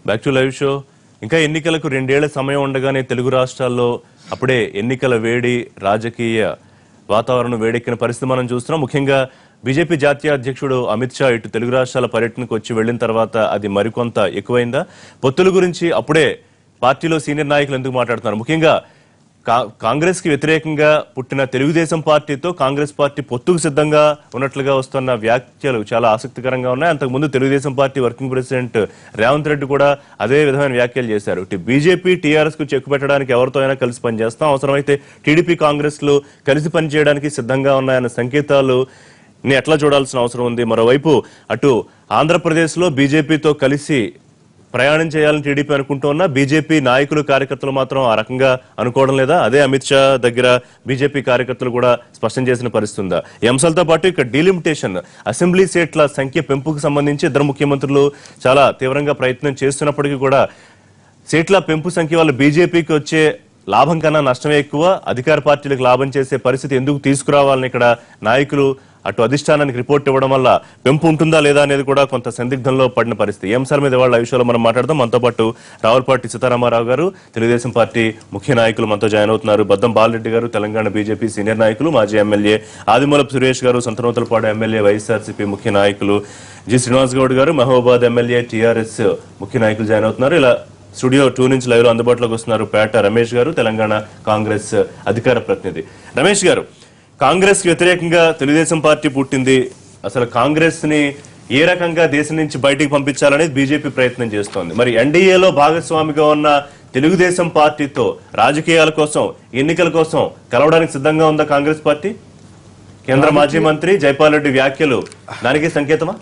Back to live show. ఇంకా ఎన్నికలకు 2 ఏళ్ల సమయం ఉండగానే తెలుగు రాష్ట్రాల్లో అప్పుడే ఎన్నికల వేడి, రాజకీయ వాతావరణం వేడెక్కిన పరిస్థితి మనం చూస్తున్నాం. ముఖ్యంగా బీజేపీ జాతీయ అధ్యక్షుడు అమిత్ షా ఇటు తెలుగు రాష్ట్రాల పర్యటనకు వచ్చి వెళ్లిన తర్వాత అది మరికొంత ఎక్కువైందా? పొత్తుల గురించి అప్పుడే పార్టీలో సీనియర్ నాయకులు ఎందుకు మాట్లాడుతున్నారు? ముఖ్యంగా కాంగ్రెస్ కి వ్యతిరేకంగా పుట్టిన తెలుగుదేశం పార్టీతో కాంగ్రెస్ పార్టీ పొత్తుకు సిద్ధంగా ఉన్నట్లుగా వస్తున్న వ్యాఖ్యలు చాలా ఆసక్తికరంగా ఉన్నాయి. అంతకుముందు Telugu Desam party working president Revanth Reddy కూడా అదే విధమైన వ్యాఖ్యలు చేశారు. బీజేపీ టీఆర్ఎస్ కు చెక్ పెట్టడానికి ఎవరితో అయినా కలిసి పనిచేస్తాం, అవసరమైతే టీడీపీ కాంగ్రెస్ లు కలిసి పనిచేయడానికి సిద్ధంగా ఉన్నాయన్న సంకేతాలు ఎట్లా చూడాల్సిన అవసరం ఉంది? మరోవైపు అటు ఆంధ్రప్రదేశ్ లో బీజేపీతో కలిసి ప్రయాణం చేయాలని టీడీపీ అనుకుంటున్నా, బీజేపీ నాయకులు కార్యకర్తలు మాత్రం ఆ రకంగా అనుకోవడం లేదా? అదే అమిత్ షా దగ్గర బీజేపీ కార్యకర్తలు కూడా స్పష్టం చేసిన పరిస్థితి ఉందా? ఈ అంశాలతో పాటు ఇక్కడ డీలిమిటేషన్, అసెంబ్లీ సీట్ల సంఖ్య పెంపుకు సంబంధించి ఇద్దరు ముఖ్యమంత్రులు చాలా తీవ్రంగా ప్రయత్నం చేస్తున్నప్పటికీ కూడా సీట్ల పెంపు సంఖ్య వల్ల బీజేపీకి వచ్చే లాభం కన్నా నష్టమే ఎక్కువ, అధికార పార్టీలకు లాభం చేసే పరిస్థితి ఎందుకు తీసుకురావాలని ఇక్కడ నాయకులు అటు అధిష్టానానికి రిపోర్ట్ ఇవ్వడం వల్ల పెంపు ఉంటుందా లేదా అనేది కూడా కొంత సందిగ్ధంలో పడిన పరిస్థితి. ఈ అంశాల మీద వాళ్ళ విషయంలో మనం మాట్లాడదాం. మనతో పాటు రావులపాటి సీతారామారావు గారు, తెలుగుదేశం పార్టీ ముఖ్య నాయకులు మనతో జాయిన్ అవుతున్నారు. బద్దం బాలరెడ్డి గారు, తెలంగాణ బీజేపీ సీనియర్ నాయకులు, మాజీ ఎమ్మెల్యే ఆదిమూలపు సురేష్ గారు, సంతనూతలపాడు ఎమ్మెల్యే, వైఎస్ఆర్సీపీ ముఖ్య నాయకులు జి శ్రీనివాస్ గౌడ్ గారు, మహబూబాబాద్ ఎమ్మెల్యే, టీఆర్ఎస్ ముఖ్య నాయకులు జాయిన్ అవుతున్నారు. ఇలా స్టూడియో 2 నుంచి లైవ్ లో అందుబాటులోకి వస్తున్నారు పేట రమేష్ గారు, తెలంగాణ కాంగ్రెస్ అధికార ప్రతినిధి. రమేష్ గారు, కాంగ్రెస్ కి వ్యతిరేకంగా తెలుగుదేశం పార్టీ పుట్టింది. అసలు కాంగ్రెస్ ని ఏ రకంగా దేశం నుంచి బయటికి పంపించాలనేది బీజేపీ ప్రయత్నం చేస్తోంది. మరి ఎన్డీఏలో భాగస్వామిగా ఉన్న తెలుగుదేశం పార్టీతో రాజకీయాల కోసం, ఎన్నికల కోసం కలవడానికి సిద్ధంగా ఉందా కాంగ్రెస్ పార్టీ? కేంద్ర మాజీ మంత్రి జైపాల్ రెడ్డి వ్యాఖ్యలు దానికి సంకేతమా?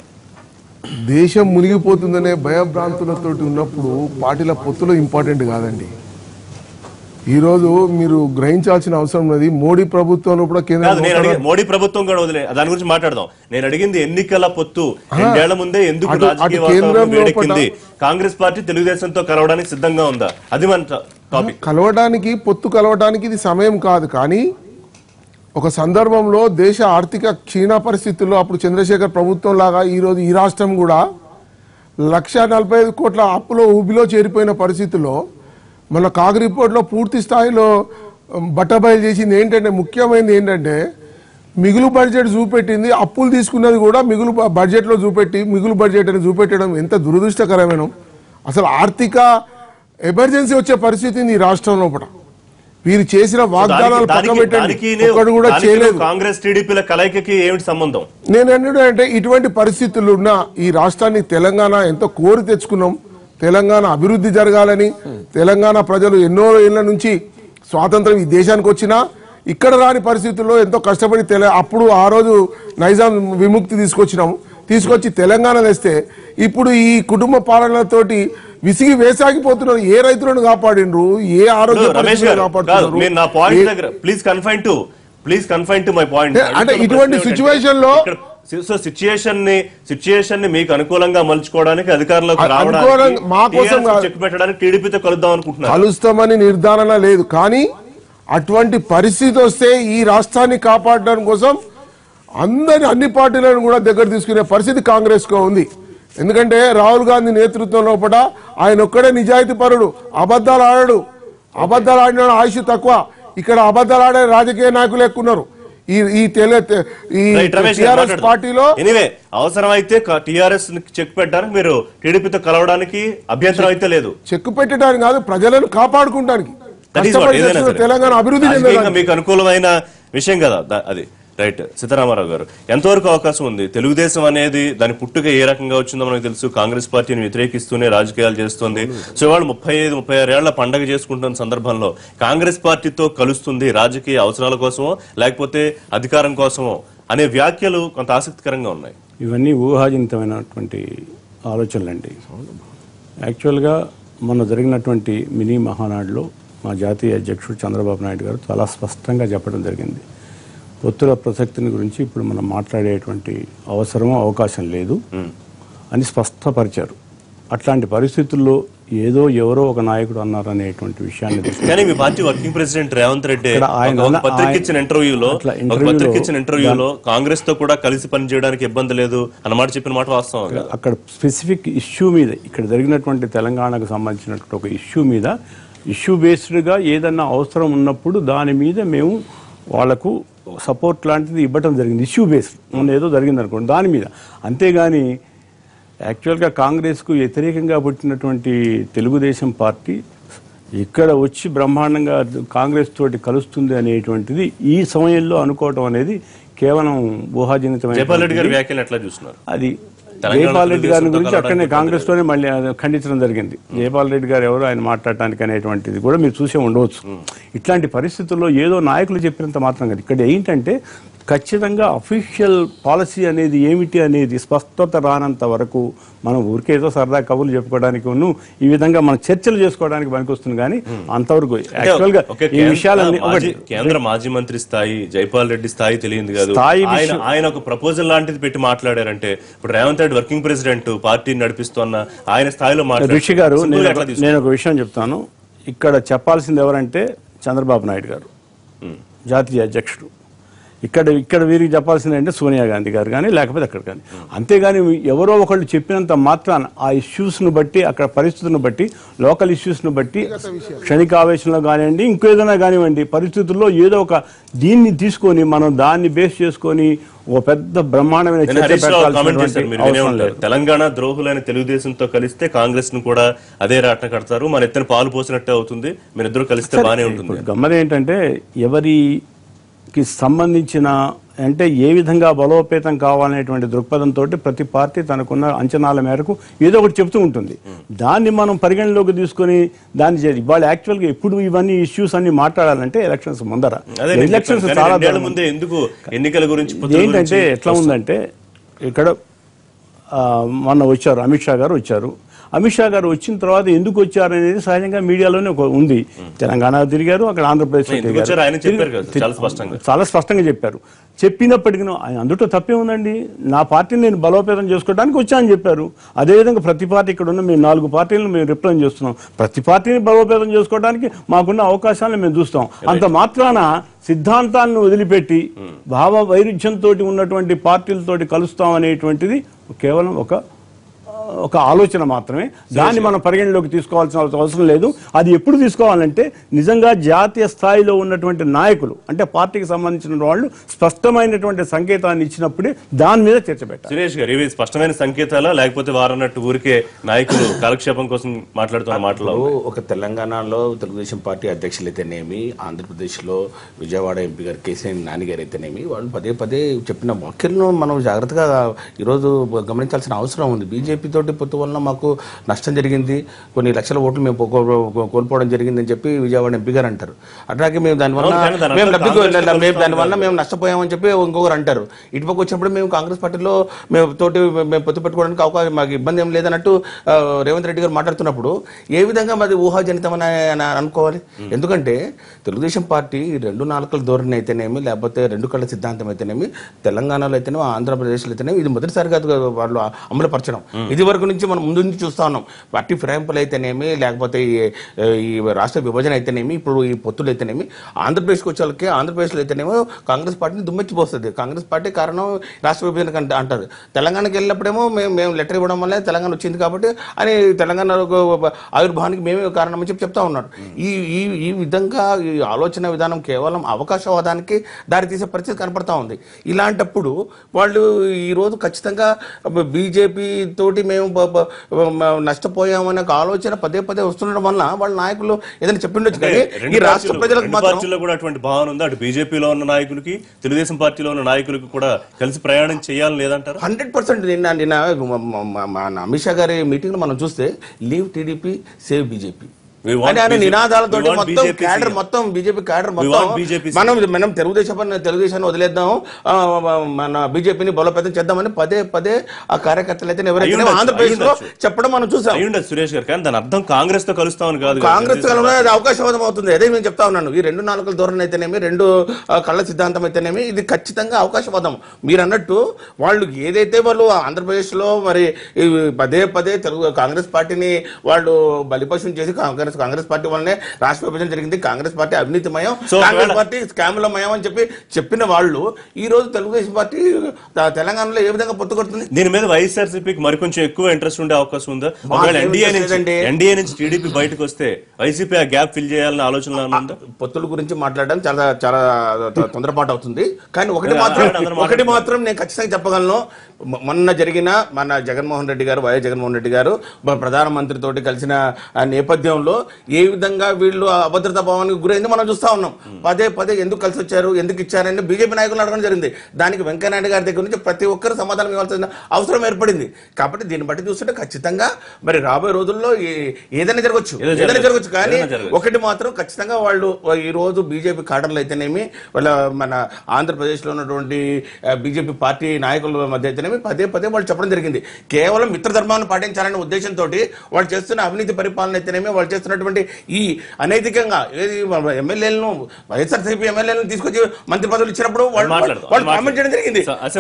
దేశం మునిగిపోతుందనే భయభ్రాంతులతో ఉన్నప్పుడు పార్టీల పొత్తులు ఇంపార్టెంట్ కాదండి. ఈరోజు మీరు గ్రహించాల్సిన అవసరం ఉన్నది, మోడీ ప్రభుత్వంలో కూడా మోడీ ప్రభుత్వం కూడా వదిలే దాని గురించి మాట్లాడదాం. నేను అడిగింది ఎన్నికల పొత్తు 2 ఏళ్ల ముందే ఎందుకు రాజకీయ వాతావరణం వేడెక్కింది? కాంగ్రెస్ పార్టీ తెలుగుదేశంతో కలవడానికి సిద్ధంగా ఉందా? అది మన టాపిక్. పొత్తు కలవడానికి ఇది సమయం కాదు, కానీ ఒక సందర్భంలో దేశ ఆర్థిక క్షీణ పరిస్థితుల్లో అప్పుడు చంద్రశేఖర్ ప్రభుత్వం లాగా ఈరోజు ఈ రాష్ట్రం కూడా 145 కోట్ల అప్పులో ఊబిలో చేరిపోయిన పరిస్థితుల్లో మన కాగ్ రిపోర్ట్లో పూర్తి స్థాయిలో బట్టబయలు చేసింది ఏంటంటే, ముఖ్యమైనది ఏంటంటే మిగులు బడ్జెట్ చూపెట్టింది, అప్పులు తీసుకున్నది కూడా మిగులు బడ్జెట్లో చూపెట్టి మిగులు బడ్జెట్ అని చూపెట్టడం ఎంత దురదృష్టకరమైన. అసలు ఆర్థిక ఎమర్జెన్సీ వచ్చే పరిస్థితి ఈ రాష్ట్రం లోపల. వీరు చేసిన వాగ్దానాలు పక్కన పెట్టండి, ఒక్కడు కూడా చేయలేదు. కాంగ్రెస్ టీడీపీల కలయికకి ఏమిటి సంబంధం? నేను అంటే ఇటువంటి పరిస్థితులు ఉన్న ఈ రాష్ట్రాన్ని తెలంగాణ ఎంతో కోరి తెచ్చుకున్నాం. తెలంగాణ అభివృద్ధి జరగాలని, తెలంగాణ ప్రజలు ఎన్నో ఏళ్ల నుంచి స్వాతంత్రం ఈ దేశానికి వచ్చినా ఇక్కడ రాని పరిస్థితుల్లో ఎంతో కష్టపడి అప్పుడు ఆ రోజు నైజాం విముక్తి తీసుకొచ్చి తెలంగాణ తెస్తే ఇప్పుడు ఈ కుటుంబ పాలనతోటి విసిగి వేసాగిపోతున్నారు. ఏ రైతులను కాపాడిండ్రు, ఏ ఆరోగ్య కాపాడుతున్నారు? అంటే ఇటువంటి సిచ్యువేషన్ లో సిచ్యుయేషన్ ని మీకు అనుకూలంగా మలుచుకోవడానికి అధికారంలోకి పెట్టడానికి టీడీపీతో కలుద్దాం అనుకుంటున్నారు. కలుస్తామని నిర్ధారణ లేదు, కానీ అటువంటి పరిస్థితి వస్తే ఈ రాష్ట్రాన్ని కాపాడడం కోసం అన్ని పార్టీలను కూడా దగ్గర తీసుకునే పరిస్థితి కాంగ్రెస్ కు ఉంది. ఎందుకంటే రాహుల్ గాంధీ నేతృత్వం లోపల ఆయన ఒక్కడే నిజాయితీ పరుడు, అబద్ధాలు ఆడిన ఆయుష్ తక్కువ. ఇక్కడ అబద్ధాలు ఆడే రాజకీయ నాయకులు ఎక్కున్నారు టిఆర్ఎస్ పార్టీలో. అవసరమైతే టిఆర్ఎస్ చెక్ పెట్టడానికి మీరు టీడీపీతో కలవడానికి అభ్యంతరం అయితే లేదు. చెక్ పెట్టడానికి కాదు, ప్రజలను కాపాడుకుంటానికి, తెలంగాణ అభివృద్ధి మీకు అనుకూలమైన విషయం కదా అది. రైట్. సీతారామారావు గారు, ఎంతవరకు అవకాశం ఉంది? తెలుగుదేశం అనేది దాని పుట్టుక ఏ రకంగా వచ్చిందో మనకు తెలుసు. కాంగ్రెస్ పార్టీని వ్యతిరేకిస్తూనే రాజకీయాలు చేస్తుంది. సో వాళ్ళు 35-36 ఏళ్ల పండగ చేసుకుంటున్న సందర్భంలో కాంగ్రెస్ పార్టీతో కలుస్తుంది రాజకీయ అవసరాల కోసమో లేకపోతే అధికారం కోసమో అనే వ్యాఖ్యలు కొంత ఆసక్తికరంగా ఉన్నాయి. ఇవన్నీ ఊహాజనితమైనటువంటి ఆలోచనలండి. యాక్చువల్గా మొన్న జరిగినటువంటి మినీ మహానాడులో మా జాతీయ అధ్యక్షుడు చంద్రబాబు నాయుడు గారు చాలా స్పష్టంగా చెప్పడం జరిగింది. పొత్తుల ప్రసక్తిని గురించి ఇప్పుడు మనం మాట్లాడేటువంటి అవసరమో అవకాశం లేదు అని స్పష్టపరిచారు. అట్లాంటి పరిస్థితుల్లో ఏదో ఎవరో ఒక నాయకుడు అన్నారనేటువంటి విషయాన్ని కానీ మీ party working president Revanth Reddy ఒక పత్రిక ఇచ్చిన ఇంటర్వ్యూలో కాంగ్రెస్ తో కూడా కలిసి పనిచేయడానికి ఇబ్బంది లేదు అన్నమాట చెప్పిన మాట వాస్తవం. అక్కడ స్పెసిఫిక్ ఇష్యూ మీద ఇక్కడ జరిగినటువంటి తెలంగాణకు సంబంధించినటువంటి ఒక ఇష్యూ బేస్డ్గా ఏదన్నా అవసరం ఉన్నప్పుడు దాని మీద మేము వాళ్లకు సపోర్ట్ లాంటిది ఇవ్వటం జరిగింది. ఇష్యూ బేస్డ్ మొన్న ఏదో జరిగింది అనుకోండి దాని మీద. అంతేగాని యాక్చువల్గా కాంగ్రెస్కు వ్యతిరేకంగా పుట్టినటువంటి తెలుగుదేశం పార్టీ ఇక్కడ వచ్చి బ్రహ్మాండంగా కాంగ్రెస్ తోటి కలుస్తుంది అనేటువంటిది ఈ సమయంలో అనుకోవటం అనేది కేవలం ఊహాజనితమైన. జైపాల్ రెడ్డి గారి వ్యాఖ్యలు ఎట్లా చూస్తున్నారు? అది జైపాల్ రెడ్డి గారి గురించి అక్కడనే కాంగ్రెస్ లోనే మళ్ళీ ఖండించడం జరిగింది. జైపాల్ రెడ్డి గారు ఎవరు ఆయన మాట్లాడటానికి అనేటువంటిది కూడా మీరు చూసే ఉండవచ్చు. ఇట్లాంటి పరిస్థితుల్లో ఏదో నాయకులు చెప్పినంత మాత్రం కాదు. ఇక్కడ ఏంటంటే ఖచ్చితంగా అఫీషియల్ పాలసీ అనేది ఏమిటి అనేది స్పష్టత రానంత వరకు మనం ఊరికేదో సరదా కబుర్లు చెప్పుకోవడానికి ఈ విధంగా మనం చర్చలు చేసుకోవడానికి పనికొస్తుంది. కానీ అంతవరకు యాక్చువల్ గా ఈ విషయాలన్నీ కేంద్ర మాజీ మంత్రి స్థాయి జైపాల్ రెడ్డి స్థాయి తెలియదు కాదు. ఆయన ఒక ప్రపోజల్ లాంటిది పెట్టి మాట్లాడారంటే ఇప్పుడు రేవంత్ రెడ్డి వర్కింగ్ ప్రెసిడెంట్ పార్టీని నడిపిస్తున్న ఆయన స్థాయిలో ఋషి గారు నేను ఒక విషయం చెప్తాను. ఇక్కడ చెప్పాల్సింది ఎవరంటే చంద్రబాబు నాయుడు గారు జాతీయ అధ్యక్షుడు. ఇక్కడ వీరికి చెప్పాల్సింది అంటే సోనియా గాంధీ గారు కానీ లేకపోతే అక్కడ కానీ. అంతేగాని ఎవరో ఒకళ్ళు చెప్పినంత మాత్రాన ఆ ఇష్యూస్ను బట్టి అక్కడ పరిస్థితులను బట్టి లోకల్ ఇష్యూస్ను బట్టి క్షణికావేశంలో కానివ్వండి ఇంకేదైనా కానివ్వండి పరిస్థితుల్లో ఏదో ఒక దీన్ని తీసుకొని మనం దాన్ని బేస్ చేసుకొని ఓ పెద్ద బ్రహ్మాండమైన తెలంగాణ ద్రోహులైన తెలుగుదేశంతో కలిస్తే కాంగ్రెస్ ను కూడా అదే రాట్న కడతారు, మన ఎత్తున పాలు పోసినట్టే అవుతుంది, మీరు ఇద్దరు కలిస్తే బాగానే ఉంటుంది. గమ్మది ఏంటంటే ఎవరికి సంబంధించిన అంటే ఏ విధంగా బలోపేతం కావాలనేటువంటి దృక్పథంతో ప్రతి పార్టీ తనకున్న అంచనాల మేరకు ఏదో ఒకటి చెప్తూ ఉంటుంది. దాన్ని మనం పరిగణలోకి తీసుకొని దాన్ని ఇవాళ యాక్చువల్గా ఎప్పుడు ఇవన్నీ ఇష్యూస్ అన్ని మాట్లాడాలంటే ఎలక్షన్స్ ముందర. ఎలక్షన్స్ చాలా ముందే ఎందుకు ఎన్నికల గురించి ఏంటంటే ఎట్లా ఉందంటే ఇక్కడ మొన్న వచ్చారు అమిత్ షా గారు వచ్చారు. అమిత్ షా గారు వచ్చిన తర్వాత ఎందుకు వచ్చారు అనేది సహజంగా మీడియాలోనే ఉంది. తెలంగాణ తిరిగారు, అక్కడ ఆంధ్రప్రదేశ్ చాలా స్పష్టంగా చెప్పారు. చెప్పినప్పటికీ ఆయన అందులో తప్పే ఉందండి. నా పార్టీని నేను బలోపేతం చేసుకోవడానికి వచ్చానని చెప్పారు. అదేవిధంగా ప్రతి పార్టీ ఇక్కడ ఉన్న మేము 4 పార్టీలను మేము రిప్రజెంట్ చేస్తున్నాం. ప్రతి పార్టీని బలోపేతం చేసుకోవడానికి మాకున్న అవకాశాలను మేము చూస్తాం. అంత మాత్రాన సిద్ధాంతాలను వదిలిపెట్టి భావ వైరుధ్యంతో ఉన్నటువంటి పార్టీలతోటి కలుస్తాం అనేటువంటిది కేవలం ఒక ఆలోచన మాత్రమే. దాన్ని మనం పరిగణలోకి తీసుకోవాల్సిన అవసరం లేదు. అది ఎప్పుడు తీసుకోవాలంటే నిజంగా జాతీయ స్థాయిలో ఉన్నటువంటి నాయకులు అంటే పార్టీకి సంబంధించిన వాళ్ళు స్పష్టమైనటువంటి సంకేతాన్ని ఇచ్చినప్పుడే దాని మీద చర్చ పెట్టాలి. సురేష్ గారు, ఇవి స్పష్టమైన సంకేతాలా లేకపోతే వారన్నట్టు ఊరికే నాయకులు కాలక్షేపం కోసం మాట్లాడుతున్న మాటలు? ఒక తెలంగాణలో తెలుగుదేశం పార్టీ అధ్యక్షులు అయితేనేమి, ఆంధ్రప్రదేశ్లో విజయవాడ ఎంపీ గారు కేసీఆర్ నాని గారు అయితేనేమి, వాళ్ళు పదే చెప్పిన వ్యాఖ్యలను మనం జాగ్రత్తగా ఈరోజు గమనించాల్సిన అవసరం ఉంది. బీజేపీ తోటి పొత్తు వలన మాకు నష్టం జరిగింది, కొన్ని లక్షల ఓట్లు మేము కోల్పోవడం జరిగిందని చెప్పి విజయవాడ ఎంపీ గారు అంటారు. అట్లాగే మేము దానివల్ల మేము నష్టపోయామని చెప్పి ఇంకొకరు అంటారు. ఇటుపక్క వచ్చినప్పుడు మేము కాంగ్రెస్ పార్టీలో మేము పొత్తు పెట్టుకోవడానికి అవకాశం మాకు ఇబ్బంది ఏం లేదన్నట్టు రేవంత్ రెడ్డి గారు మాట్లాడుతున్నప్పుడు ఏ విధంగా మాది ఊహాజనితం అని అనుకోవాలి? ఎందుకంటే తెలుగుదేశం పార్టీ 2 నాలుకల ధోరణి అయితేనేమి లేకపోతే 2 కళ్ళ సిద్ధాంతం అయితేనేమి తెలంగాణలో అయితేనేమి ఆంధ్రప్రదేశ్లో అయితేనేమి ఇది మొదటిసారిగా వాళ్ళు అమలుపరచడం. ఇది వరకు నుంచి మనం ముందు నుంచి చూస్తా ఉన్నాం. పార్టీ ఫిరాయింపులు అయితేనేమి లేకపోతే ఈ రాష్ట్ర విభజన అయితేనేమి ఇప్పుడు ఈ పొత్తులు అయితేనేమి ఆంధ్రప్రదేశ్కి వచ్చే ఆంధ్రప్రదేశ్లో అయితేనేమో కాంగ్రెస్ పార్టీని దుమ్మెచ్చిపోస్తుంది. కాంగ్రెస్ పార్టీ కారణం రాష్ట్ర విభజన అంటారు. తెలంగాణకి వెళ్ళినప్పుడేమో మేము లెటర్ ఇవ్వడం వల్లే తెలంగాణ వచ్చింది కాబట్టి అని తెలంగాణ ఆవిర్భావానికి మేమే కారణం అని చెప్తా ఉన్నారు. ఈ విధంగా ఈ ఆలోచన విధానం కేవలం అవకాశవాదానికి దారితీసే పరిస్థితి కనపడతా ఉంది. ఇలాంటప్పుడు వాళ్ళు ఈరోజు ఖచ్చితంగా బీజేపీ తోటి మేము నష్టపోయామనే ఆలోచన పదే వస్తుండడం వల్ల వాళ్ళ నాయకులు ఏదైనా చెప్పిండొచ్చు. కానీ ఈ రాష్ట్ర ప్రజలకు పార్టీలో కూడా అటువంటి భావన ఉంది. అటు బీజేపీలో ఉన్న నాయకులకి తెలుగుదేశం పార్టీలో ఉన్న నాయకులకి కూడా కలిసి ప్రయాణం చేయాలని లేదంటారు. 100% నిన్న అమిత్ షా గారి మీటింగ్ లో మనం చూస్తే లీవ్ టీడీపీ సేవ్ బీజేపీ అంటే ఆయన నినాదాలతో మొత్తం క్యాడర్ మొత్తం బీజేపీ క్యాడర్ మొత్తం మనం తెలుగుదేశాన్ని వదిలేద్దాం, మన బీజేపీని బలోపేతం చేద్దామని పదే పదే ఆ కార్యకర్తలు అయితే ఎవరైతే ఆంధ్రప్రదేశ్ లో చెప్పడం మనం చూసాం. సురేష్ గారు, కానీ దాని అర్థం కాంగ్రెస్ తో కలుస్తామని కాదు. కాంగ్రెస్ అది అవకాశవాదం అవుతుంది. అదే నేను చెప్తా ఉన్నాను. ఈ 2 నాలుకల ధోరణి అయితేనేమి, 2 కళ్ళ సిద్ధాంతం అయితేనేమి, ఇది ఖచ్చితంగా అవకాశవాదం. మీరు అన్నట్టు వాళ్ళు ఏదైతే వాళ్ళు ఆంధ్రప్రదేశ్ లో మరి పదే పదే కాంగ్రెస్ పార్టీని వాళ్ళు బలిపశం చేసి కాంగ్రెస్ పార్టీ వల్లనే రాష్ట్ర విభజన జరిగింది, కాంగ్రెస్ పార్టీ అవినీతిమయం, కాంగ్రెస్ పార్టీ స్కాములమయం అని చెప్పిన వాళ్ళు ఈ రోజు తెలుగుదేశం పార్టీ తెలంగాణలో ఏ విధంగా పొత్తు కొడుతుంది? దీని మీద వైఎస్ఆర్సీపీకి మరికొంచెం ఎక్కువ ఇంట్రెస్ట్ ఉండే అవకాశం ఉందా? ఒకవేళ ఎన్డీఏ నుంచి టీడీపీ బయటకు వస్తే వైసీపీ ఆ గ్యాప్ ఫిల్ చేయాలన్న ఆలోచన ఉందా? పొత్తుల గురించి మాట్లాడడం చాలా చాలా తొందరపాటు అవుతుంది. కానీ ఒకటి మాత్రం నేను ఖచ్చితంగా చెప్పగలను. మొన్న జరిగిన మన జగన్మోహన్ రెడ్డి గారు, వైఎస్ జగన్మోహన్ రెడ్డి గారు ప్రధానమంత్రితోటి కలిసిన నేపథ్యంలో ఏ విధంగా వీళ్ళు అభద్రతా భావానికి గురైంది మనం చూస్తా ఉన్నాం. పదే పదే ఎందుకు కలిసి వచ్చారు, ఎందుకు ఇచ్చారని బీజేపీ నాయకులు అడగడం జరిగింది. దానికి వెంకయ్యనాయుడు గారి దగ్గర నుంచి ప్రతి ఒక్కరు సమాధానం ఇవ్వాల్సిన అవసరం ఏర్పడింది. కాబట్టి దీన్ని బట్టి చూస్తుంటే ఖచ్చితంగా మరి రాబోయే రోజుల్లో ఏదైనా జరగచ్చు. కానీ ఒకటి మాత్రం ఖచ్చితంగా వాళ్ళు ఈ రోజు బీజేపీ కాడర్లు అయితేనేమి, వాళ్ళ మన ఆంధ్రప్రదేశ్లో ఉన్నటువంటి బీజేపీ పార్టీ నాయకుల మధ్య అయితేనేమి పదే పదే వాళ్ళు చెప్పడం జరిగింది. కేవలం మిత్రధర్మాన్ని పాటించాలనే ఉద్దేశంతో వాళ్ళు చేస్తున్న అవినీతి పరిపాలన అయితేనేమి, వాళ్ళు చేస్తున్నటువంటి ఈ అనైతికంగా ఎమ్మెల్యేలను, వైఎస్ఆర్సీపీ ఎమ్మెల్యేలను తీసుకొచ్చి మంత్రి పదవులు ఇచ్చినప్పుడు వాళ్ళు కామెంట్ చేయడం జరిగింది.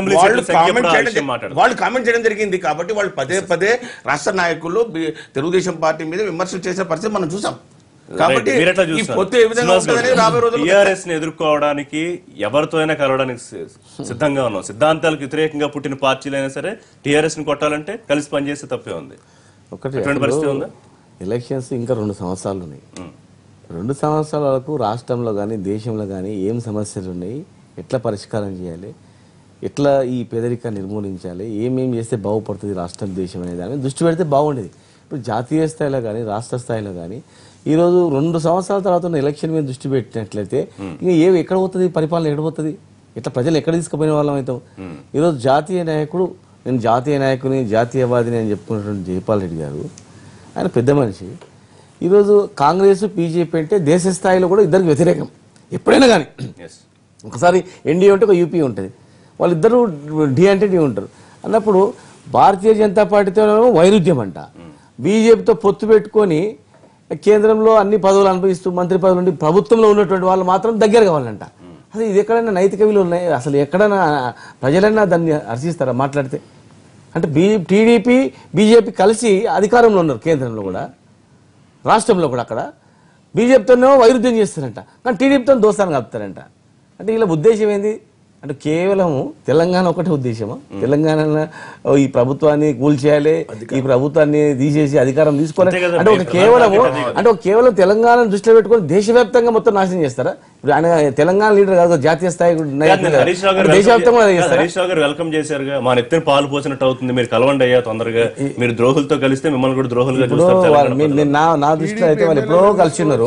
కాబట్టి వాళ్ళు పదే పదే రాష్ట్ర నాయకులు తెలుగుదేశం పార్టీ మీద విమర్శలు చేసే పరిస్థితి మనం చూసాం. కాబట్టి ఈ పొత్తు ఏ విధంగా ఉంటుందని రాబోయే రోజుల్లో టీఆర్ఎస్ ని ఎదుర్కోవడానికి ఎవరితో అయినా కలవడానికి సిద్ధంగా ఉన్నాం. సిద్ధాంతాలకు వ్యతిరేకంగా పుట్టిన పార్టీలైనా సరే టీఆర్ఎస్ ని కొట్టాలంటే కలిసి పనిచేస్తే తప్పే ఉంది. పరిస్థితి ఉందా? ఎలక్షన్స్ ఇంకా 2 సంవత్సరాలు ఉన్నాయి. 2 సంవత్సరాల వరకు రాష్ట్రంలో కానీ దేశంలో కానీ ఏం సమస్యలు ఉన్నాయి, ఎట్లా పరిష్కారం చేయాలి, ఎట్లా ఈ పేదరికాన్ని నిర్మూలించాలి, ఏమేం చేస్తే బాగుపడుతుంది రాష్ట్రం దేశం అనే దాని మీద దృష్టి పెడితే బాగుండేది. ఇప్పుడు జాతీయ స్థాయిలో కానీ రాష్ట్ర స్థాయిలో కానీ ఈరోజు 2 సంవత్సరాల తర్వాత ఉన్న ఎలక్షన్ మీద దృష్టి పెట్టినట్లయితే ఇంకా ఎక్కడ పోతుంది పరిపాలన, ఎక్కడ పోతుంది, ఇట్లా ప్రజలు ఎక్కడ తీసుకుపోయిన వాళ్ళం అవుతాం. ఈరోజు జాతీయ నాయకుడు, నేను జాతీయ నాయకుని జాతీయవాదిని అని చెప్పుకున్నటువంటి జైపాల్ రెడ్డి గారు, ఆయన పెద్ద మనిషి. ఈరోజు కాంగ్రెస్ బీజేపీ అంటే దేశ స్థాయిలో కూడా ఇద్దరికి వ్యతిరేకం ఎప్పుడైనా కానీ. ఒకసారి ఎన్డీఏ ఉంటే ఒక యూపీ ఉంటుంది, వాళ్ళిద్దరూ డి అంటే డి ఉంటారు అన్నప్పుడు భారతీయ జనతా పార్టీతో వైరుధ్యం అంట, బీజేపీతో పొత్తు పెట్టుకొని కేంద్రంలో అన్ని పదవులు అనుభవిస్తూ మంత్రి పదవులు ఉండి ప్రభుత్వంలో ఉన్నటువంటి వాళ్ళు మాత్రం దగ్గర కావాలంట. అసలు ఇది ఎక్కడైనా నైతిక విలువలు ఉన్నాయి? అసలు ఎక్కడైనా ప్రజలైనా దాన్ని హర్షిస్తారా మాట్లాడితే? అంటే టీడీపీ బీజేపీ కలిసి అధికారంలో ఉన్నారు కేంద్రంలో కూడా, రాష్ట్రంలో కూడా. అక్కడ బీజేపీతోనో వైరుధ్యం చేస్తారంట, కానీ టీడీపీతో దోస్తాను కలుపుతారంట. అంటే వీళ్ళ ఉద్దేశం ఏంది? అంటే కేవలం తెలంగాణ ఒకటే ఉద్దేశమా? తెలంగాణ ఈ ప్రభుత్వాన్ని కూల్చేయాలి, ఈ ప్రభుత్వాన్ని తీసేసి అధికారం తీసుకోవాలి అంటే ఒక కేవలం తెలంగాణను దృష్టిలో పెట్టుకొని దేశవ్యాప్తంగా మొత్తం నాశనం చేస్తారా? ఇప్పుడు ఆయన తెలంగాణ లీడర్ కాదు, జాతీయ స్థాయి దేశవ్యాప్తంగా వెల్కమ్ చేశారుగా, మా నెత్తిన పాలు పోసినట్టు అవుతుంది, మీరు కలవండి అయ్యా తొందరగా, మీరు ద్రోహులతో కలిస్తే మిమ్మల్ని కూడా ద్రోహులుగా చూస్తారు. నా దృష్టిలో అయితే వాళ్ళు ఎప్పుడో కలిసిన్నారు,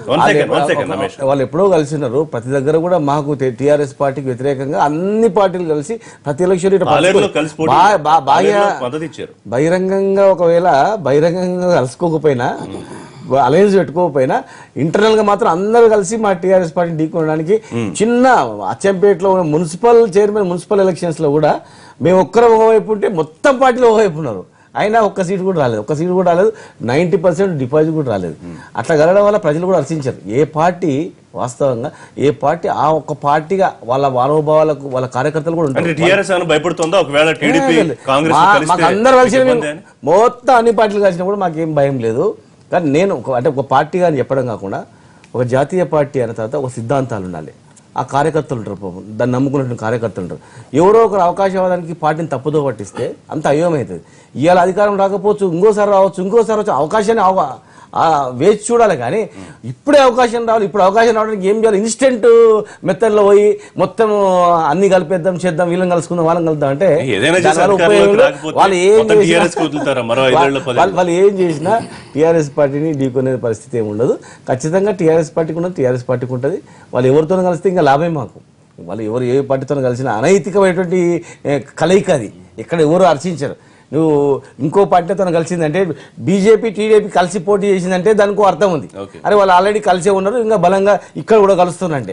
ప్రతి దగ్గర కూడా మాకు టీఆర్ఎస్ పార్టీకి వ్యతిరేకంగా అన్ని పార్టీలు కలిసి ప్రతి ఎలక్షన్ బహిరంగంగా ఒకవేళ బహిరంగంగా కలుసుకోకపోయినా అలయన్స్ పెట్టుకోకపోయినా ఇంటర్నల్ గా మాత్రం అందరూ కలిసి మా టీఆర్ఎస్ పార్టీని ఢీకొనడానికి చిన్న అచ్చంపేటలో మున్సిపల్ చైర్మన్ మున్సిపల్ ఎలక్షన్స్ లో కూడా మేము ఒక్కరం ఒకవైపు ఉంటే మొత్తం పార్టీలో ఒకవైపు ఉన్నారు, అయినా ఒక్క సీటు కూడా రాలేదు, 90% డిపాజిట్ కూడా రాలేదు. అట్లా కలగడం వల్ల ప్రజలు కూడా హర్షించారు. ఏ పార్టీ వాస్తవంగా ఏ పార్టీ ఆ ఒక్క పార్టీగా వాళ్ళ మనోభావాలకు వాళ్ళ కార్యకర్తలు కూడా ఉంటారు. మాకు అందరు కలిసి మొత్తం అన్ని పార్టీలు కలిసినా కూడా మాకేం భయం లేదు. కానీ నేను ఒక పార్టీగా అని చెప్పడం కాకుండా ఒక జాతీయ పార్టీ అయిన తర్వాత ఒక సిద్ధాంతాలు ఉండాలి. ఆ కార్యకర్తలు ఉంటారు, పాపం దాన్ని నమ్ముకున్నటువంటి కార్యకర్తలు ఉంటారు. ఎవరో ఒకరు అవకాశవాదానికి పార్టీని తప్పుదో పట్టిస్తే అంత అయోమవుతుంది. ఇవాళ అధికారం రాకపోవచ్చు, ఇంకోసారి రావచ్చు, అవకాశాన్ని వేచి చూడాలి. కానీ ఇప్పుడే అవకాశం రావాలి, ఇప్పుడు అవకాశం రావడానికి ఏం చేయాలి? ఇన్స్టెంట్ మెథడ్లో పోయి మొత్తం అన్ని కలిపేద్దాం, చేద్దాం, వీళ్ళని కలుసుకుందాం, వాళ్ళని కలుద్దాం అంటే వాళ్ళు ఏం చేసినా టీఆర్ఎస్ పార్టీని ఢీకొనే పరిస్థితి ఏమి ఉండదు. ఖచ్చితంగా టీఆర్ఎస్ పార్టీకి ఉన్నది, టీఆర్ఎస్ పార్టీకి ఉంటుంది. వాళ్ళు ఎవరితోనూ కలిస్తే ఇంకా లాభమే మాకు. వాళ్ళు ఎవరు ఏ పార్టీతో కలిసినా అనైతికమైనటువంటి కలయిక అది, ఎక్కడ ఎవరు హర్షించరు. నువ్వు ఇంకో పార్టీతో కలిసిందంటే బీజేపీ టీడీపీ కలిసి పోటీ చేసిందంటే దానికి అర్థం ఉంది. అరే వాళ్ళు ఆల్రెడీ కలిసే ఉన్నారు, ఇంకా బలంగా ఇక్కడ కూడా కలుస్తున్నంటే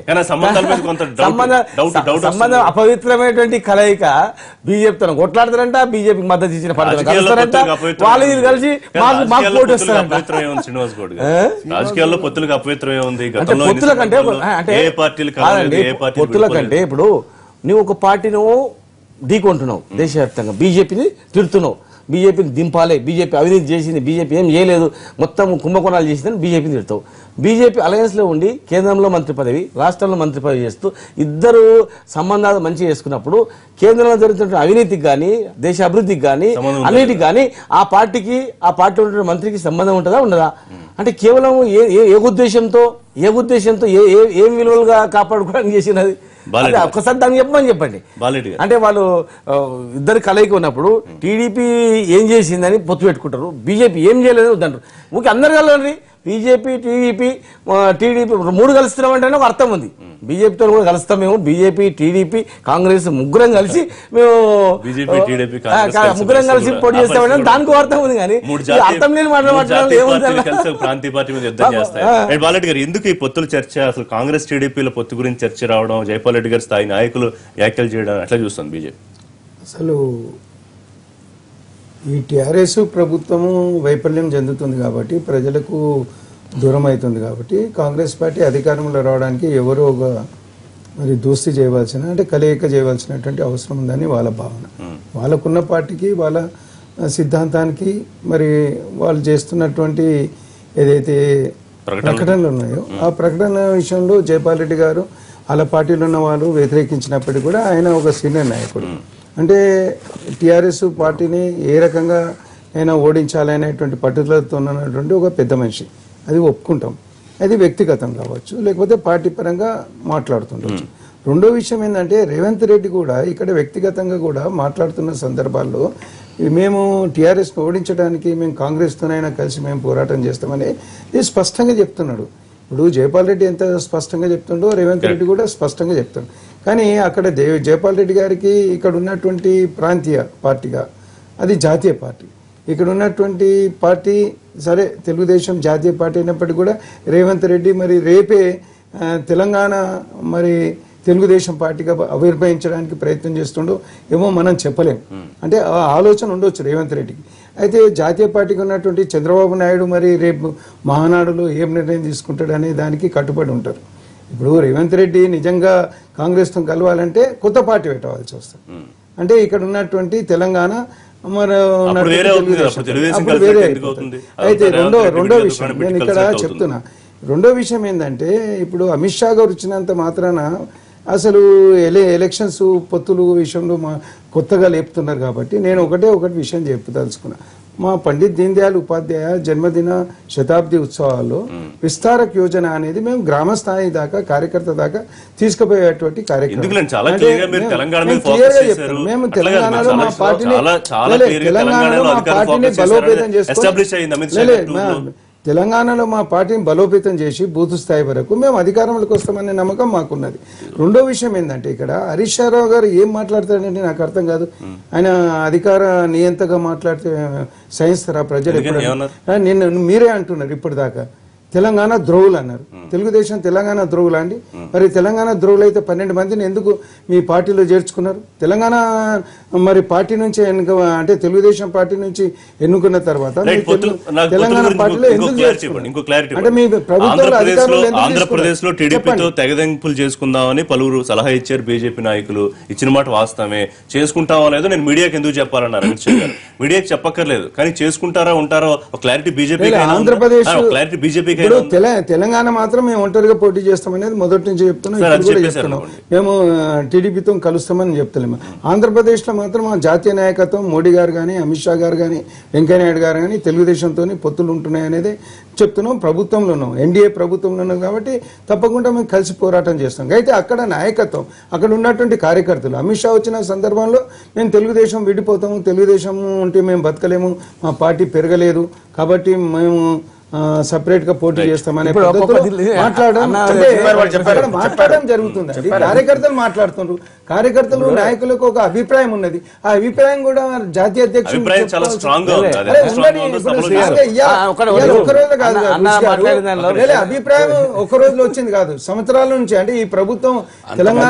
సంబంధం అపవిత్రమైనటువంటి కలయిక బీజేపీతో కొట్లాడతారంట, బీజేపీకి మద్దతు ఇచ్చిన పార్టీ కలుస్తారంట, వాళ్ళు కలిసి మాకు పోటీ వస్తారంట. రాజకీయాల్లో పొత్తులకు అపవిత్రమే ఉంది. పొత్తుల కంటే పొత్తుల కంటే ఇప్పుడు నువ్వు ఒక పార్టీని ఢీకొంటున్నావు, దేశవ్యాప్తంగా బీజేపీని తిడుతున్నావు, బీజేపీని దింపాలి, బీజేపీ అవినీతి చేసింది, బీజేపీ ఏం చేయలేదు, మొత్తం కుంభకోణాలు చేసిందని బీజేపీని తిడతావు. బీజేపీ అలయన్స్లో ఉండి కేంద్రంలో మంత్రి పదవి, రాష్ట్రంలో మంత్రి పదవి చేస్తూ ఇద్దరు సంబంధాలు మంచిగా చేసుకున్నప్పుడు కేంద్రంలో జరుగుతున్న అవినీతికి కానీ దేశ అభివృద్ధికి కానీ అన్నిటికి కానీ ఆ పార్టీలో ఉంటున్న మంత్రికి సంబంధం ఉంటుందా ఉండదా? అంటే కేవలం ఏ ఉద్దేశంతో ఏం విలువలుగా కాపాడుకోవడానికి చేసినది ఒక్కసారి దాన్ని చెప్పండి. అంటే వాళ్ళు ఇద్దరు కలయిక ఉన్నప్పుడు టీడీపీ ఏం చేసిందని పొత్తు పెట్టుకుంటారు, బీజేపీ ఏం చేయలేదు వద్దంటారు. ఊరికి అందరు కలవండి, బీజేపీ టీడీపీ మూడు కలుస్తున్నామంటేనే ఒక అర్థం ఉంది. బీజేపీతో కూడా కలుస్తాం మేము, బీజేపీ టీడీపీ కాంగ్రెస్ ముగ్గురం కలిసి మేము ముగ్గురం కలిసి పోటీ చేస్తామంటే దానికి అర్థం ఉంది. కానీ అర్థం లేని ప్రాంతీయ పార్టీ మీద యుద్ధం చేస్తాయి. బాలరెడ్డి గారు, ఎందుకు ఈ పొత్తుల చర్చ, అసలు కాంగ్రెస్ టీడీపీల పొత్తు గురించి చర్చ రావడం, జైపాల్ రెడ్డి గారి స్థాయి నాయకులు వ్యాఖ్యలు చేయడం ఎట్లా చూస్తుంది బీజేపీ? అసలు ఈ టీఆర్ఎస్ ప్రభుత్వము వైఫల్యం చెందుతుంది కాబట్టి, ప్రజలకు దూరం అవుతుంది కాబట్టి, కాంగ్రెస్ పార్టీ అధికారంలో రావడానికి ఎవరో ఒక మరి దోస్తీ చేయవలసిన అంటే కలయిక చేయవలసినటువంటి అవసరం ఉందని వాళ్ళ భావన. వాళ్ళకున్న పార్టీకి వాళ్ళ సిద్ధాంతానికి మరి వాళ్ళు చేస్తున్నటువంటి ఏదైతే ప్రకటనలు ఉన్నాయో ఆ ప్రకటన విషయంలో జైపాల్ రెడ్డి గారు వాళ్ళ పార్టీలో ఉన్న వాళ్ళు వ్యతిరేకించినప్పటికీ కూడా ఆయన ఒక సీనియర్ నాయకుడు. అంటే టీఆర్ఎస్ పార్టీని ఏ రకంగా అయినా ఓడించాలనేటువంటి పట్టుదలతో ఉన్నటువంటి ఒక పెద్ద మనిషి, అది ఒప్పుకుంటాం. అది వ్యక్తిగతం కావచ్చు, లేకపోతే పార్టీ పరంగా మాట్లాడుతుండొచ్చు. రెండో విషయం ఏంటంటే రేవంత్ రెడ్డి కూడా ఇక్కడ వ్యక్తిగతంగా కూడా మాట్లాడుతున్న సందర్భాల్లో మేము టీఆర్ఎస్ని ఓడించడానికి మేము కాంగ్రెస్తోనైనా కలిసి మేము పోరాటం చేస్తామని ఇది స్పష్టంగా చెప్తున్నాడు. ఇప్పుడు జైపాల్ రెడ్డి ఎంత స్పష్టంగా చెప్తుండో రేవంత్ రెడ్డి కూడా స్పష్టంగా చెప్తాడు. కానీ అక్కడ జైపాల్ రెడ్డి గారికి ఇక్కడ ఉన్నటువంటి ప్రాంతీయ పార్టీగా అది జాతీయ పార్టీ, ఇక్కడ ఉన్నటువంటి పార్టీ సరే తెలుగుదేశం జాతీయ పార్టీ అయినప్పటికీ కూడా రేవంత్ రెడ్డి మరి రేపే తెలంగాణ మరి తెలుగుదేశం పార్టీగా ఆవిర్భవించడానికి ప్రయత్నం చేస్తుండో ఏమో మనం చెప్పలేం. అంటే ఆ ఆలోచన ఉండొచ్చు రేవంత్ రెడ్డికి. అయితే జాతీయ పార్టీకి ఉన్నటువంటి చంద్రబాబు నాయుడు మరి రేపు మహానాడులో ఏం నిర్ణయం తీసుకుంటాడు అనే దానికి కట్టుబడి ఉంటారు. ఇప్పుడు రేవంత్ రెడ్డి నిజంగా కాంగ్రెస్తో కలవాలంటే కొత్త పార్టీ పెట్టవలసి వస్తుంది. అంటే ఇక్కడ ఉన్నటువంటి తెలంగాణ అప్పుడు వేరే అయిపోతుంది. అయితే రెండో విషయం నేను ఇక్కడ చెప్తున్నా, రెండో విషయం ఏంటంటే ఇప్పుడు అమిత్ షా గారు వచ్చినంత మాత్రాన అసలు ఎలక్షన్స్ పొత్తులు విషయంలో కొత్తగా లేపుతున్నారు కాబట్టి నేను ఒకటి విషయం చెప్పదలుచుకున్నా. మా పండిత్ దీన్ దయాళ్ ఉపాధ్యాయ జన్మదిన శతాబ్ది ఉత్సవాల్లో విస్తారక్ యోజన అనేది మేము గ్రామ స్థాయి దాకా కార్యకర్త దాకా తీసుకుపోయేటువంటి కార్యక్రమం. మేము తెలంగాణలో మా పార్టీని బలోపేతం చేసుకుని తెలంగాణలో మా పార్టీని బలోపేతం చేసి బూత్ స్థాయి వరకు మేము అధికారంలోకి వస్తామనే నమ్మకం మాకున్నది. రెండో విషయం ఏంటంటే ఇక్కడ హరీష్ రావు గారు ఏం మాట్లాడతారంటే నాకు అర్థం కాదు. ఆయన అధికార నియంతగా మాట్లాడితే సహిస్తారా ప్రజలు? నిన్న మీరే అంటున్నారు ఇప్పటిదాకా తెలంగాణ ద్రోవులు అన్నారు. తెలుగుదేశం తెలంగాణ ద్రోవులా అండి? మరి తెలంగాణ ద్రోవులు అయితే 12 మందిని ఎందుకు మీ పార్టీలో చేర్చుకున్నారు? తెలంగాణ మరి పార్టీ నుంచి అంటే తెలుగుదేశం పార్టీ నుంచి ఎన్నుకున్న తర్వాత తెలంగాణ పార్టీలో ఎందుకు చేర్చుకున్నారు? అంటే మీ ప్రభుత్వంలో ఆంధ్రప్రదేశ్ లో టీడీపీతో తెగదెంపులు చేసుకుందామని పలువురు సలహా ఇచ్చారు బీజేపీ నాయకులు. ఇచ్చిన మాట వాస్తవమే. చేసుకుంటామో లేదో నేను మీడియాకి ఎందుకు చెప్పాలన్నారు అమిత్ షా గారు. మీడియాకి చెప్పక్కర్లేదు, కానీ చేసుకుంటారా ఉంటారో clarity BJP Andhra Pradesh clarity BJP Telangana మాత్రం మేము ఒంటరిగా పోటీ చేస్తామనేది మొదటి నుంచి చెప్తున్నాం, ఇప్పుడు కూడా చెప్తున్నాం. మేము టీడీపీతో కలుస్తామని చెప్తలేము. ఆంధ్రప్రదేశ్ లో మాత్రం మా జాతీయ నాయకత్వం మోడీ గారు కానీ అమిత్ షా గారు కానీ వెంకయ్యనాయుడు గారు కానీ తెలుగుదేశంతో పొత్తులు ఉంటున్నాయి అనేది చెప్తున్నాం. ప్రభుత్వంలో ఉన్నాం, ఎన్డీఏ ప్రభుత్వంలో ఉన్నాం కాబట్టి తప్పకుండా మేము కలిసి పోరాటం చేస్తాం. అయితే అక్కడ నాయకత్వం, అక్కడ ఉన్నటువంటి కార్యకర్తలు అమిత్ షా వచ్చిన సందర్భంలో మేము తెలుగుదేశం విడిపోతాము, తెలుగుదేశం ఉంటే మేము బతకలేము, మా పార్టీ పెరగలేదు కాబట్టి మేము సపరేట్ గా పోటీ చేస్తామనే మాట్లాడడం జరుగుతుంది. కార్యకర్తలు మాట్లాడుతున్నారు. కార్యకర్తలు నాయకులకు ఒక అభిప్రాయం ఉన్నది. ఆ అభిప్రాయం కూడా జాతీయ అధ్యక్షుడు అభిప్రాయం ఒక రోజులో వచ్చింది కాదు, సంవత్సరాల నుంచి. అంటే ఈ ప్రభుత్వం తెలంగాణ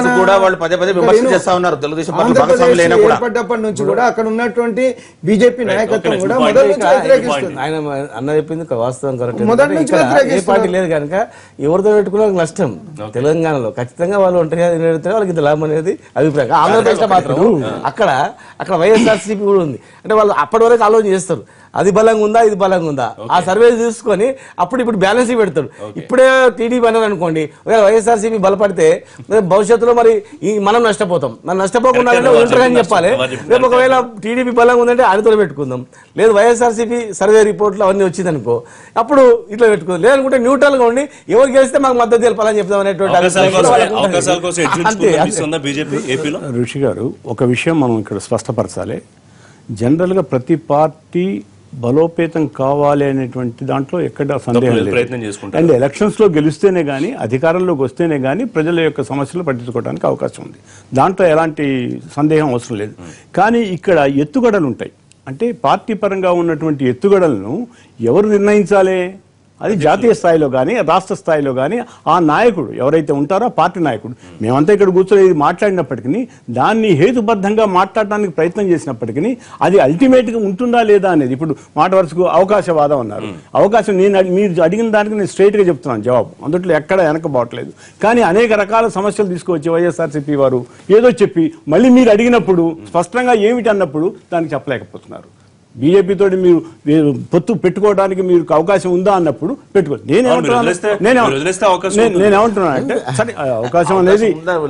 ఏర్పడ్డప్పటి నుంచి కూడా అక్కడ ఉన్నటువంటి బీజేపీ నాయకత్వం కూడా మొదటి నుంచి వ్యతిరేకిస్తుంది. ఆయన అన్న చెప్పింది వాస్తవం కరెక్ట్. ఏ పార్టీ లేదు కనుక ఎవరితో పెట్టుకున్నా నష్టం. తెలంగాణలో ఖచ్చితంగా వాళ్ళు ఒంటరిగా వాళ్ళకి ఇంత లాభం అనేది అభిప్రాయం. ఆంధ్రప్రదేశ్ లో మాత్రం అక్కడ వైఎస్ఆర్సీపీ కూడా ఉంది. అంటే వాళ్ళు అప్పటి వరకు ఆలోచన చేస్తారు, అది బలంగా ఉందా ఇది బలంగా ఉందా, ఆ సర్వే చూసుకొని ఇప్పుడు బ్యాలెన్స్ పెడతాడు. ఇప్పుడే టీడీపీ అన్నారు అనుకోండి, వైఎస్ఆర్సీపీ బలపడితే భవిష్యత్తులో మరి మనం నష్టపోతాం. మనం నష్టపోకుండా ఒంటరిగా అని చెప్పాలి. రేపు ఒకవేళ టీడీపీ బలంగా ఉందంటే ఆయనతో పెట్టుకుందాం, లేదు వైఎస్ఆర్సీపీ సర్వే రిపోర్ట్లు అవన్నీ వచ్చింది అనుకో అప్పుడు ఇట్లా పెట్టుకుందాం, లేదనుకుంటే న్యూట్రల్ గా ఉండి ఎవరు గెలిస్తే మాకు మద్దతు తెలపాలని చెప్తాం అనేటువంటి. ఋషి గారు, ఒక విషయం మనం ఇక్కడ స్పష్టపరచాలి. జనరల్గా ప్రతి పార్టీ బలోపేతం కావాలి అనేటువంటి దాంట్లో ఎక్కడ సందేహం లేదు. అండ్ ఎలక్షన్స్ లో గెలిస్తేనే గానీ, అధికారంలోకి వస్తేనే గానీ ప్రజల యొక్క సమస్యలు పట్టించుకోవడానికి అవకాశం ఉంది. దాంట్లో ఎలాంటి సందేహం అవసరం లేదు. కానీ ఇక్కడ ఎత్తుగడలు ఉంటాయి. అంటే పార్టీ పరంగా ఉన్నటువంటి ఎత్తుగడలను ఎవరు నిర్ణయించాలి? అది జాతీయ స్థాయిలో కానీ రాష్ట్ర స్థాయిలో కానీ ఆ నాయకుడు ఎవరైతే ఉంటారో పార్టీ నాయకుడు. మేమంతా ఇక్కడ కూర్చొని ఇది మాట్లాడినప్పటికీ, దాన్ని హేతుబద్ధంగా మాట్లాడడానికి ప్రయత్నం చేసినప్పటికీ అది అల్టిమేట్గా ఉంటుందా లేదా అనేది. ఇప్పుడు మాట వరుసకు అవకాశవాదం అన్నారు. అవకాశం మీరు అడిగిన దానికి నేను స్ట్రైట్గా చెప్తున్నాను జవాబు, అందుట్లో ఎక్కడ వెనకబోవట్లేదు. కానీ అనేక రకాల సమస్యలు తీసుకువచ్చి వైఎస్ఆర్సీపీ వారు ఏదో చెప్పి మళ్ళీ మీరు అడిగినప్పుడు స్పష్టంగా ఏమిటి అన్నప్పుడు దానికి చెప్పలేకపోతున్నారు. బీజేపీతో మీరు పొత్తు పెట్టుకోవడానికి మీరు అవకాశం ఉందా అన్నప్పుడు పెట్టుకోవచ్చు. నేనేమంటున్నా అంటే సరే అవకాశం అనేది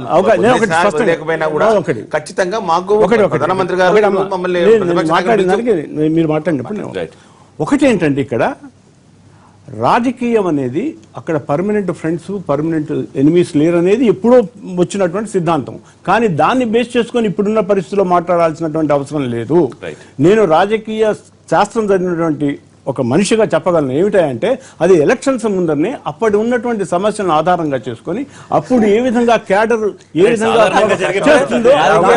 ఖచ్చితంగా మాకు మాట్లాడినానికి మీరు మాట్లాడినప్పుడు ఒకటి ఏంటంటే ఇక్కడ రాజకీయం అనేది అక్కడ పర్మనెంట్ ఫ్రెండ్స్ పర్మనెంట్ ఎనిమీస్ లేరు అనేది ఎప్పుడో వచ్చినటువంటి సిద్ధాంతం. కానీ దాన్ని బేస్ చేసుకొని ఇప్పుడున్న పరిస్థితుల్లో మాట్లాడాల్సినటువంటి అవసరం లేదు. నేను రాజకీయ శాస్త్రం చదివినటువంటి ఒక మనిషిగా చెప్పగలను. ఏమిటంటే అది ఎలక్షన్స్ ముందరనే అప్పటి ఉన్నటువంటి సమస్యలను ఆధారంగా చేసుకొని అప్పుడు ఏ విధంగా క్యాడర్ ఏ విధంగా చేస్తుందో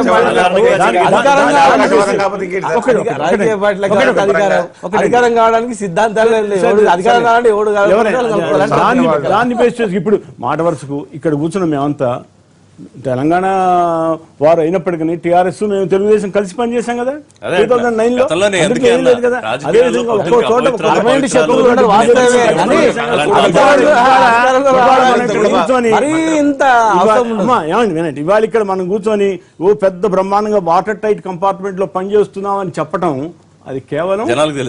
అధికారం కావడానికి సిద్ధాంతాలు దాన్ని బేస్ చేసి ఇప్పుడు మాట వరుసకు ఇక్కడ కూర్చున్న మేమంతా తెలంగాణ వారు అయినప్పటికీ టీఆర్ఎస్ మేము తెలుగుదేశం కలిసి పనిచేసాం కదా 2009 లో. అదేవిధంగా ఒక్కో చోట వినండి, ఇవాళ ఇక్కడ మనం కూర్చొని ఓ పెద్ద బ్రహ్మాండంగా వాటర్ టైట్ కంపార్ట్మెంట్ లో పనిచేస్తున్నాం అని చెప్పటం అది కేవలం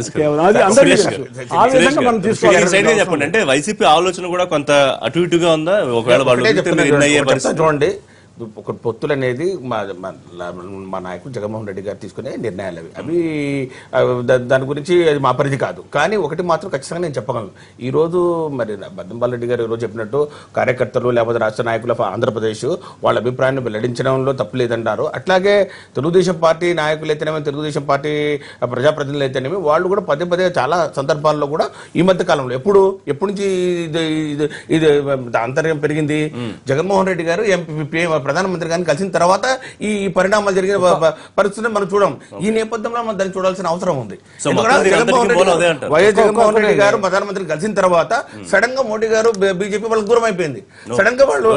చెప్పండి. అంటే వైసీపీ ఆలోచన కూడా కొంత అటు ఇటుగా ఉందా? ఒకవేళ చూడండి, ఒక పొత్తులు అనేది మా నాయకుడు జగన్మోహన్ రెడ్డి గారు తీసుకునే నిర్ణయాలు అవి దాని గురించి అది మా పరిధి కాదు. కానీ ఒకటి మాత్రం ఖచ్చితంగా నేను చెప్పగలను. ఈరోజు మరి బద్దంబాల్ రెడ్డి గారు ఈరోజు చెప్పినట్టు కార్యకర్తలు లేకపోతే రాష్ట్ర నాయకుల ఆంధ్రప్రదేశ్ వాళ్ళ అభిప్రాయాన్ని వెల్లడించడంలో తప్పు లేదంటారు. అట్లాగే తెలుగుదేశం పార్టీ నాయకులు అయితేనేమి తెలుగుదేశం పార్టీ ప్రజాప్రతినిధులు అయితేనేమి వాళ్ళు కూడా పదే పదే చాలా సందర్భాల్లో కూడా ఈ మధ్య కాలంలో ఎప్పటి నుంచి ఇది అంతర్యం పెరిగింది. జగన్మోహన్ రెడ్డి గారు ప్రధానమంత్రి గారిని కలిసిన తర్వాత ఈ పరిణామాలు జరిగిన పరిస్థితిని మనం చూడం. ఈ నేపథ్యంలో మనం దాన్ని చూడాల్సిన అవసరం ఉంది. వైఎస్ జగన్మోహన్ రెడ్డి గారు ప్రధానమంత్రి కలిసిన తర్వాత సడన్ గా మోడీ గారు బీజేపీ వాళ్ళకి దూరం అయిపోయింది. సడన్ గా వాళ్ళు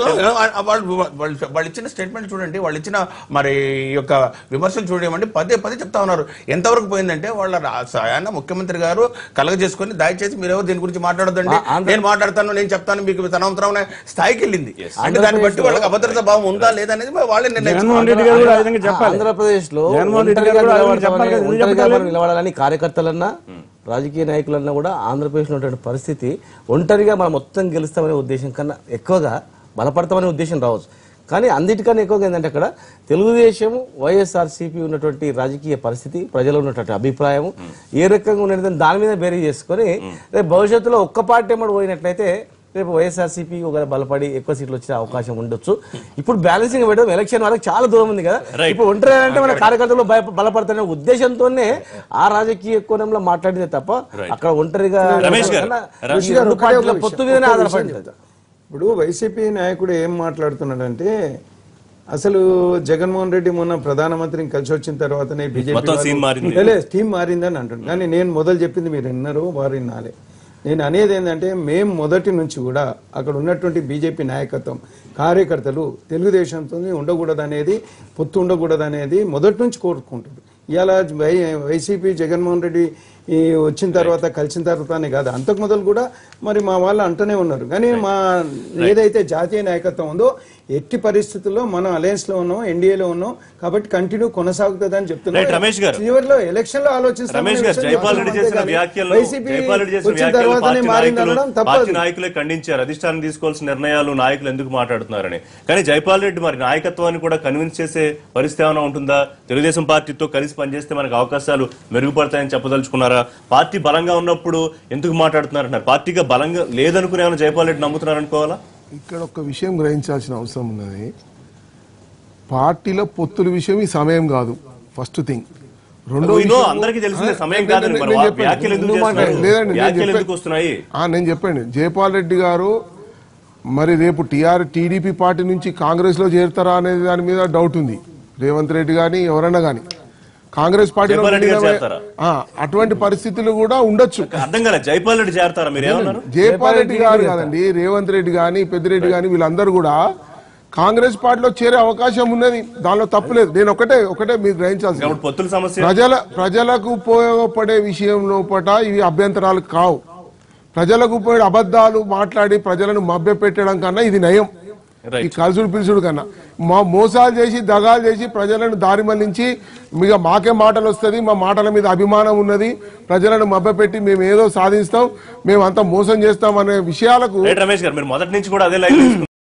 ఇచ్చిన స్టేట్మెంట్ చూడండి, వాళ్ళు ఇచ్చిన మరి యొక్క విమర్శలు చూడమండి పదే పదే చెప్తా ఉన్నారు. ఎంతవరకు పోయిందంటే వాళ్ళ ఆయన ముఖ్యమంత్రి గారు కలగజేసుకొని దయచేసి మీరెవరు దీని గురించి మాట్లాడొద్దండి, నేను మాట్లాడతాను, నేను చెప్తాను మీకు తనవసరం స్థాయికి వెళ్ళింది. అంటే దాన్ని బట్టి వాళ్ళకి అభద్రత భావం ఉందా లేదనేది వాళ్ళే ఆంధ్రప్రదేశ్ లో నిలబడాలని కార్యకర్తలన్నా రాజకీయ నాయకులన్నా కూడా ఆంధ్రప్రదేశ్ లో ఉన్నటువంటి పరిస్థితి ఒంటరిగా మనం మొత్తం గెలుస్తామనే ఉద్దేశం కన్నా ఎక్కువగా బలపడతామనే ఉద్దేశం రావచ్చు. కానీ అన్నిటికన్నా ఎక్కువగా ఏంటంటే అక్కడ తెలుగుదేశం వైఎస్ఆర్సీపీ ఉన్నటువంటి రాజకీయ పరిస్థితి ప్రజలు ఉన్నటువంటి అభిప్రాయం ఏ రకంగా ఉన్నది దాని మీద బేరీ చేసుకొని రేపు భవిష్యత్తులో ఒక్క పార్టీ ఎమ్మడి పోయినట్లయితే రేపు వైఎస్ఆర్సీపీ ఒక బలపడి ఎక్కువ సీట్లు వచ్చే అవకాశం ఉండొచ్చు. ఇప్పుడు బ్యాలెన్సింగ్ పెట్టడం ఎలక్షన్ వాళ్ళకి చాలా దూరం ఉంది కదా. ఇప్పుడు ఒంటరి అంటే మన కార్యకర్తలు బలపడుతున్న ఉద్దేశంతోనే ఆ రాజకీయ కోణంలో మాట్లాడితే తప్ప అక్కడ ఒంటరిగా పొత్తు మీదనే ఆధారపడింది. ఇప్పుడు వైసీపీ నాయకుడు ఏం మాట్లాడుతున్నాడంటే అసలు జగన్మోహన్ రెడ్డి మొన్న ప్రధానమంత్రిని కలిసి వచ్చిన తర్వాతనే మొత్తం scene మారింది. బీజేపీ టీం మారిందని అంటుంది. కానీ నేను మొదలు చెప్పింది మీరు విన్నారు, వారు వినాలి. నేను అనేది ఏంటంటే మేము మొదటి నుంచి కూడా అక్కడ ఉన్నటువంటి బీజేపీ నాయకత్వం కార్యకర్తలు తెలుగుదేశంతో ఉండకూడదనేది, పొత్తు ఉండకూడదనేది మొదటి నుంచి కోరుకుంటారు. ఇలా వైసీపీ జగన్మోహన్ రెడ్డి వచ్చిన తర్వాత కలిసిన తర్వాతనే కాదు, అంతకు మొదలు కూడా మరి మా వాళ్ళు అంటూనే ఉన్నారు. కానీ మా ఏదైతే జాతీయ నాయకత్వం ఉందో ఎట్టి పరిస్థితుల్లో మనం అలయన్స్ లో ఉన్నాం, ఎన్డీఏలో ఉన్నాం కాబట్టి కంటిన్యూ కొనసాగుతుంది అని చెప్తున్నాం. రమేష్ గారు, చివరిలో ఎలక్షన్ లో ఆలోచిస్తాం. జైపాల్ రెడ్డి చేసిన వ్యాఖ్యలు పార్టీ నాయకులే ఖండించారు. అధిష్టానం తీసుకోవాల్సిన నిర్ణయాలు నాయకులు ఎందుకు మాట్లాడుతున్నారని. కానీ జైపాల్ రెడ్డి మరి నాయకత్వాన్ని కూడా కన్విన్స్ చేసే పరిస్థితి ఏమైనా ఉంటుందా? తెలుగుదేశం పార్టీతో కలిసి పనిచేస్తే మనకు అవకాశాలు మెరుగుపడతాయని చెప్పదలుచుకున్నారా? పార్టీ బలంగా ఉన్నప్పుడు ఎందుకు మాట్లాడుతున్నారంటున్నారు? పార్టీగా బలంగా లేదనుకుని ఏమైనా జైపాల్ రెడ్డి నమ్ముతున్నారు అనుకోవాలా? ఇక్కడ ఒక విషయం గ్రహించాల్సిన అవసరం ఉన్నది. పార్టీలో పొత్తుల విషయం ఈ సమయం కాదు, ఫస్ట్ థింగ్. రెండో అందరికీ తెలిసిన సమయం కాదని నేను చెప్పండి. జైపాల్ రెడ్డి గారు మరి రేపు టీడీపీ పార్టీ నుంచి కాంగ్రెస్ లో చేరుతారా అనేది దాని మీద డౌట్ ఉంది. రేవంత్ రెడ్డి గాని ఎవరైనా గాని కాంగ్రెస్ పార్టీలో అటువంటి పరిస్థితులు కూడా ఉండొచ్చు. అర్థం కాలే, జైపాల్ రెడ్డి చేరతారా? మీరు జైపాల్ రెడ్డి గారు కాదండి, రేవంత్ రెడ్డి గాని పెద్దిరెడ్డి గాని వీళ్ళందరూ కూడా కాంగ్రెస్ పార్టీలో చేరే అవకాశం ఉన్నది, దానిలో తప్పులేదు. నేను ఒకటే మీరు గ్రహించాల్సింది, ప్రజలకు ఉపయోగపడే విషయం లోపల ఇవి అభ్యంతరాలు కావు. ప్రజలకు ఉపయోగపడే అబద్ధాలు మాట్లాడి ప్రజలను మభ్య పెట్టడం కన్నా ఇది నయం. ఈ కలుసుడు పిలుచుడు కన్నా మోసాలు చేసి దగాలు చేసి ప్రజలను దారి మళ్లించి మాకే మాటలు వస్తుంది, మా మాటల మీద అభిమానం ఉన్నది, ప్రజలను మభ్యపెట్టి మేము ఏదో సాధిస్తాం, మేము అంతా మోసం చేస్తాం అనే విషయాలకు రమేష్ గారు మీరు మొదటి నుంచి కూడా అదే లైన్